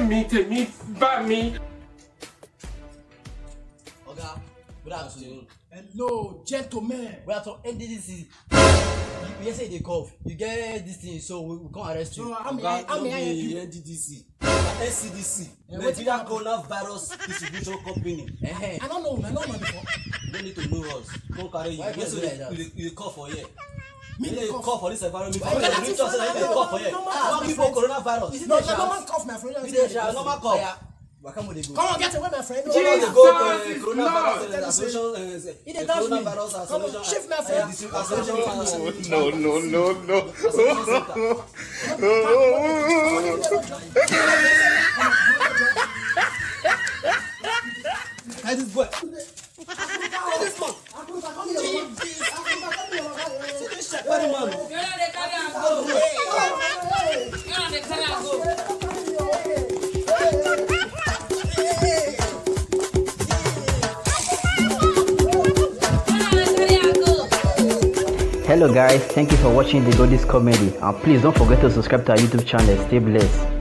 mi tèmi bá mi. Oga, good afternoon. Hello, gentlemen. We are from Ncdc. You say they cough. You get this thing, so we can't arrest you. So how may I help you? Ncdc. Ncdc. Nigeria Coronavirus Distribution Company. I don't know before. You don't need to know us. Don't carry you. Why Yes, you like that? you cough for here. Me You dey cough cough. for this environment. Why you like that? You cough for here. How people coronavirus? No, normal cough, my friend. You dey The shout. normal cough. Come on, they go. Come on, get away, my friend. Come on, they go coronavirus isolation. He dey touch me. Coronavirus Come on, isolation. shift, my friend. Isolation. No. Hey, this boy. This man. This shepherd man. Hello guys, thank you for watching the Godis Comedy, and please don't forget to subscribe to our YouTube channel. Stay blessed.